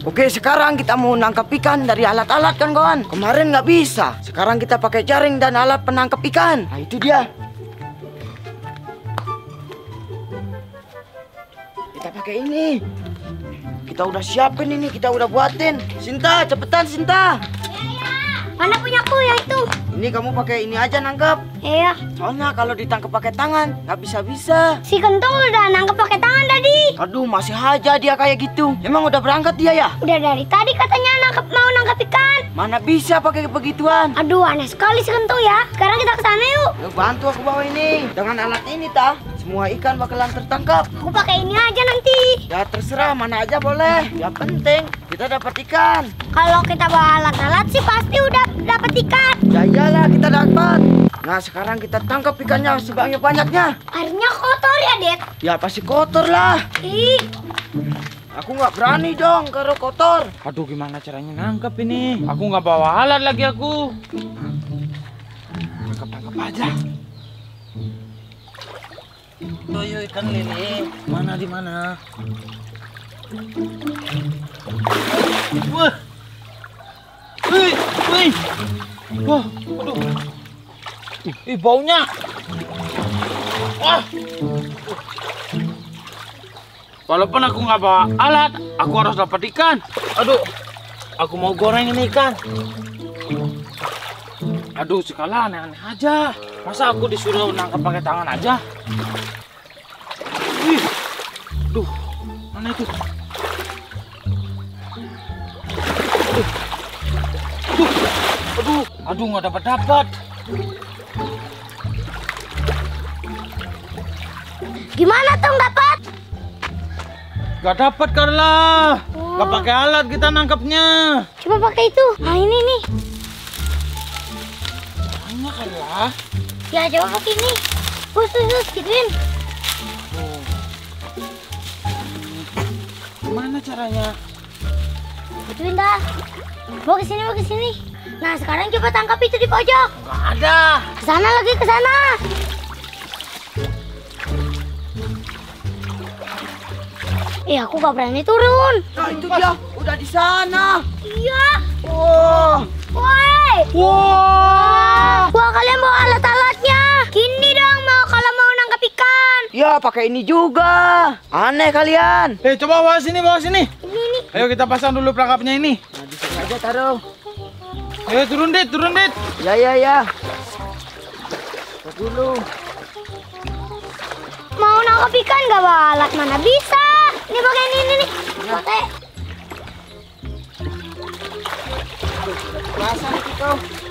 Oke, sekarang kita mau nangkap ikan dari alat-alat kan kawan. Kemarin nggak bisa. Sekarang kita pakai jaring dan alat penangkap ikan. Nah itu dia. Kita pakai ini. Kita udah siapin ini, kita udah buatin. Sinta, cepetan Sinta. Mana punyaku ya itu? Ini kamu pakai ini aja nangkap. Iya. Soalnya kalau ditangkap pakai tangan nggak bisa-bisa. Si Kentung udah nangkep pakai tangan tadi. Aduh, masih aja dia kayak gitu. Emang udah berangkat dia ya? Udah dari tadi katanya mau nangkep ikan. Mana bisa pakai begituan? Aduh, aneh sekali si Kentung ya. Sekarang kita ke sana yuk. Yuk, bantu aku bawa ini. Dengan alat ini tah, semua ikan bakalan tertangkap. Aku pakai ini aja nanti. Ya terserah, mana aja boleh. Yang penting kita dapat ikan. Kalau kita bawa alat-alat sih pasti udah dapat ikan. Ya iyalah kita dapat. Nah sekarang kita tangkap ikannya sebanyak-banyaknya. Airnya kotor ya, Det? Ya pasti kotor lah. Ih, Aku nggak berani dong kalau kotor. Aduh, gimana caranya nangkep ini? Aku nggak bawa alat lagi aku. Tangkap aja. Yo ikan lele. Mana di mana? Wah. Wih. Wah, aduh. Baunya. Wah. Walaupun aku nggak bawa alat, aku harus dapat ikan. Aduh, aku mau goreng ini ikan. Aduh, sekala aneh-aneh aja. Masa aku disuruh nangkap pakai tangan aja? Wih, duh, mana itu? Aduh, nggak dapat. gimana Tong dapat? Gak dapat Carla. Gak pakai alat kita nangkapnya. Coba pakai itu. Nah ini nih. Mana Carla? Ya coba pakai ini. Bus, gituin. Gimana caranya? Gituin dah. Bawa ke sini. Nah sekarang coba tangkap itu di pojok. Gak ada. Kesana lagi, kesana. Aku gak berani turun. Nah itu dia, udah di sana. Iya. Wah. Woi. Wah. Wah, kalian bawa alat-alatnya. Gini dong kalau mau nangkap ikan. Ya pakai ini juga. Aneh kalian. Coba bawa sini. Ini. Ayo kita pasang dulu perangkapnya ini. Nah di sini aja taruh. Ayo turun dit. Ya. Taruh dulu. Mau nangkap ikan gak bawa alat, mana bisa. Ini pakai ini nih. Pakai. Pasang itu.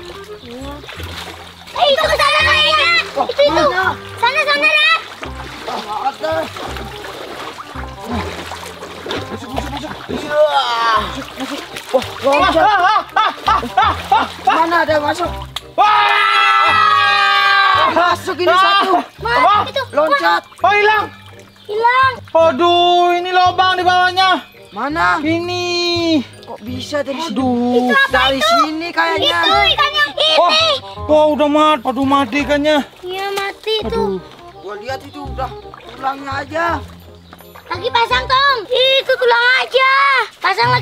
Itu ke sana kayaknya. Itu. Sana dah. Ada. Masuk. Wah, loncat. Mana ada masuk? Masuk ini satu. Mana itu? Loncat. Oh, hilang. Aduh, ini lubang di bawahnya. Mana? Ini. Kok bisa dari sini? Aduh. Dari sini kayaknya. Itu ikan yang ini. Wah, udah mati. Aduh, mati ikannya. Iya mati itu. Gua lihat itu udah tulangnya aja. Lagi pasang Tong. Itu tulang aja. Pasang.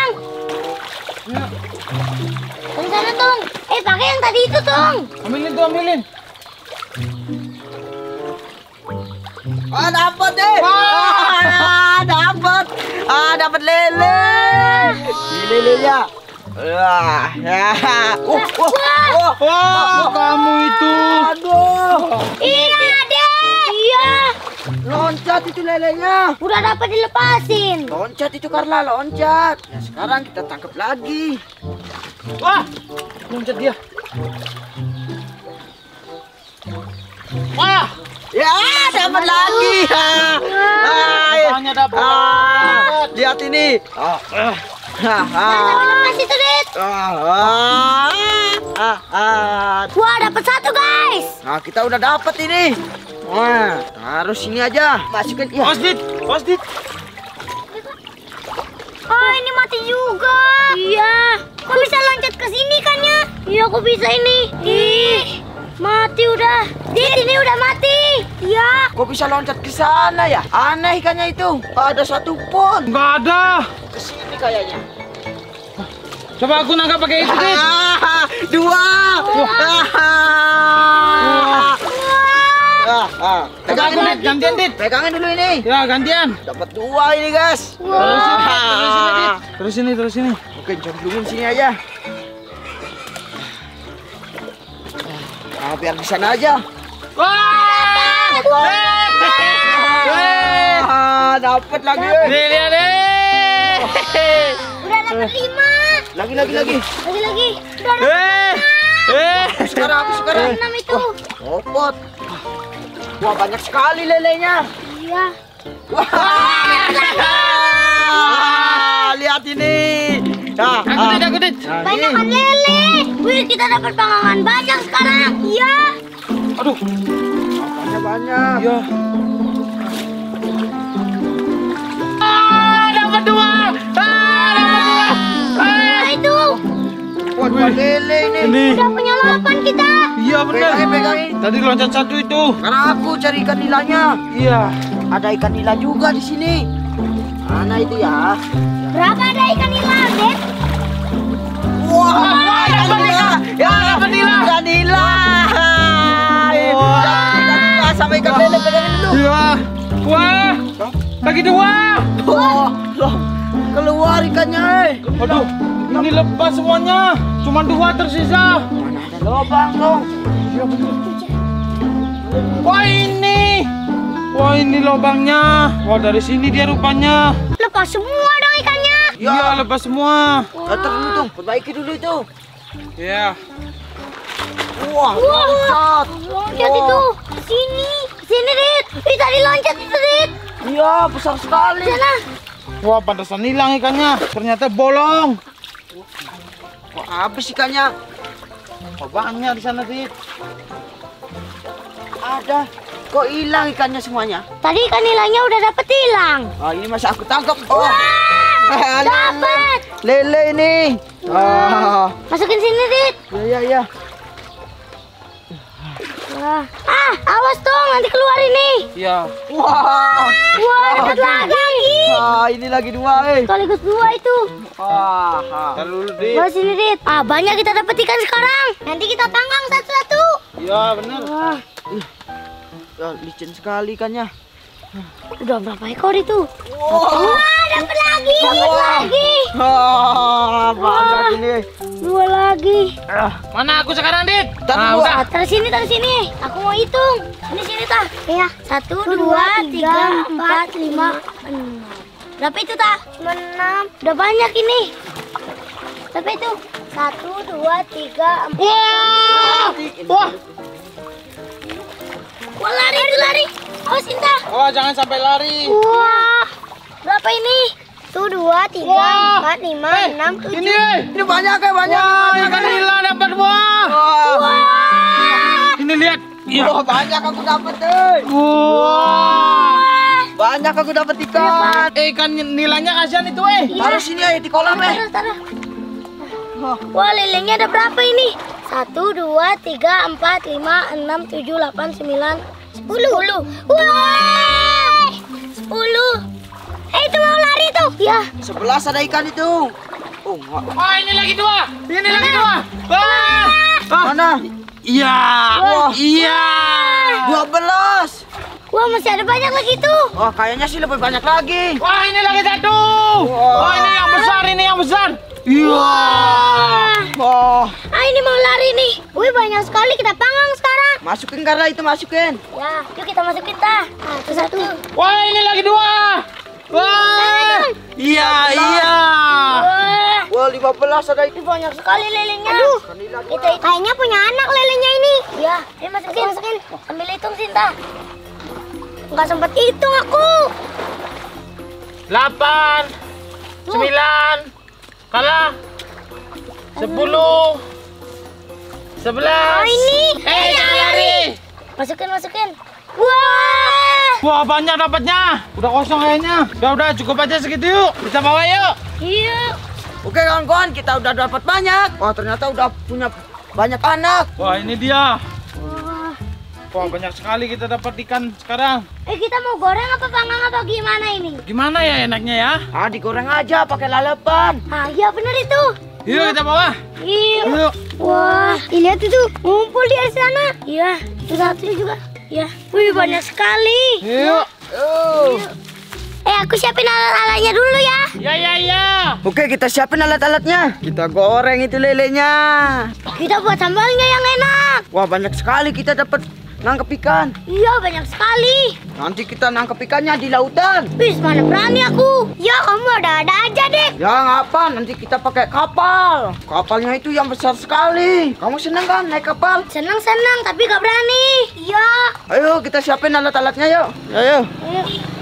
Dari sana Tong. Pakai yang tadi itu Tong. Ambilin. Dapat deh. Dapat lele. Lelenya. Wah, kamu itu. Aduh. Iya deh. Iya. Loncat itu lelenya. Udah dapat dilepasin. Loncat itu Carla, loncat. Ya sekarang kita tangkap lagi. Wah, loncat dia. Wah, Ya, dapat lagi. rupanya dapat. Lihat ini. Lepas itu Dit. Wah dapat satu guys. Nah, kita udah dapat ini. Wah, taruh sini aja. Masukin. Ya. Pas dit. Oh ini mati juga. Iya. Kok bisa loncat ke sini kan ya? Iya kok bisa ini. Ih, mati udah. Dit ini udah mati. Iya. Kok bisa loncat ke sana ya? Aneh ikannya itu. Nggak ada satupun. Nggak ada. Kesini kayaknya. Coba aku nangkap pakai itu, Dit. Dua. Coba aku naik gantian, Dit. Pegangin dulu ini. Ya, gantian. Dapat dua ini, guys. Terus sini. Oke, cemplungin sini aja. Nah, biar di sana aja. Wah! Dapat lagi. Nih, lihat deh. Udah dapat 5. Lagi. Lagi. Udah dapat Sekarang. 6 itu. Dapat. Wah, banyak sekali lelenya. Iya. Wah, lihat ini. Nah, Aku Dit. Banyak kan lele. Wih, kita dapat pangangan banyak sekarang. Iya. Aduh. banyak. Ya. Dapat dua. Nah, itu. Wah, dua lele ini. Ini. Udah punya 8 kita. Iya benar. Pegangin. Tadi loncat satu itu. Karena aku cari ikan nilainya. Iya. Ada ikan nila juga di sini. Mana itu ya? Berapa ada ikan nila, Dep? Wah, ikan nila. Ya, dapat nila. Ikan nila. Wah. Sama ikan lele pegangin dulu. Iya. Wah. Lagi dua. Oh, loh, keluar ikannya. Aduh. Ini lepas semuanya. Cuma dua tersisa. Mana ada lubang dong? Wah ini lubangnya. Wah dari sini dia rupanya. Lepas semua dong ikannya. Iya lepas semua. Terus dulu tuh, perbaiki dulu itu. Iya. Wah, loncat. Loncat itu. Sini. Sini, Dit. Ih, tadi loncat itu, Dit. Iya, besar sekali. Sana. Wah pantesan hilang ikannya. Ternyata bolong. Wah, habis ikannya. Wah banyak di sana sih. Ada. Kok hilang ikannya semuanya? Tadi ikan nilainya udah dapet hilang. Ah, ini masih aku tangkap. Oh. Dapat. Lele ini. Ah. Masukin sini, Dit. Ya. Wah. Ah, awas dong, nanti keluar ini. Iya. Wah. Wah, dapat lagi. Ah, ini lagi dua, Sekaligus 2 itu. Wah. Terlalu di. Wah, sini, Dit. Ah, banyak kita dapat ikan sekarang. Nanti kita tangkang satu-satu. Iya benar. Wah, Ya, licin sekali ikannya. udah berapa ekor itu? Wah. Wah, dapat lagi. Dapat lagi. Ah, banyak ini. 2 lagi. Ah, Mana aku sekarang Dit? Taruh udah. Ah, taruh sini. Aku mau hitung. Sini, Tah. Iya. 1, 2, 3, 4, 5, 6. Berapa itu, Tah? Cuma 6. Udah banyak ini. Berapa itu? 1, 2, 3, 4. Wah. Wah, lari. Awasin, Tah. Wah jangan sampai lari. Wah. Berapa ini? 1, 2, 3, Wah. 4, 5, 6, 7. Ini. ini banyak banyak. Wah ikan nila dapat buah. Wah. Ini lihat. Iya. Wah, banyak aku dapat, Wah. Banyak aku dapat ikan. Ikan nilainya kasihan itu Taruh sini aja di kolam, Taruh. Wah, lelenya ada berapa ini? 1, 2, 3, 4, 5, 6, 7, 8, 9, 10. Wah, 10. Itu mau lari tuh. Ya. 11 ada ikan itu. Oh, Wah ini lagi dua. Wah. mana? Iya. Wah. Iya. 12. Wah, masih ada banyak lagi tuh. Wah, kayaknya sih lebih banyak lagi. Wah ini lagi satu. Wah. Wah ini yang besar. Iya. Wah, Ah, ini mau lari nih. Wih, banyak sekali kita panggang sekarang. masukin karena itu masukin. Ya, yuk kita masukin, Tah. Nah, itu satu. Wah ini lagi dua. Wah. Iya. Wah, Wah, 15 ada itu. banyak sekali lelenya. Aduh. Itu kayaknya punya anak lelenya ini. Ya, ini masukin. Ambil hitung, Sinta. Nggak sempet hitung aku. 8, 9, kalah 10, 11. Oh, ini. Jangan lari. Masukin. Wah. Wah banyak dapatnya. Udah kosong kayaknya. Udah cukup aja segitu yuk. Kita bawa yuk. Iya. Oke, kawan-kawan, kita udah dapat banyak. Wah, ternyata udah punya banyak anak. Wah ini dia. Wah. Wah, banyak sekali kita dapat ikan sekarang. Kita mau goreng apa panggang apa gimana ini? Gimana ya enaknya ya? Ah, digoreng aja pakai lalapan. Iya bener itu. Yuk kita bawa. Iya. Yuk. Wah, lihat itu ngumpul di sana. Iya, itu satu juga. Iya. Wih, banyak sekali. Yuk. Aku siapin alat-alatnya dulu ya. Ya. Oke, kita siapin alat-alatnya. Kita goreng itu lelenya. Kita buat sambalnya yang enak. Wah, banyak sekali kita dapat nangkep ikan. Iya, banyak sekali. Nanti kita nangkep ikannya di lautan. Wis, mana berani aku. Ya, kamu ada aja deh. Ya ngapa? Nanti kita pakai kapal. Kapalnya itu yang besar sekali. Kamu seneng kan naik kapal? Senang-senang, tapi gak berani. Iya. Ayo kita siapin alat-alatnya yuk. Ayo. Ayo.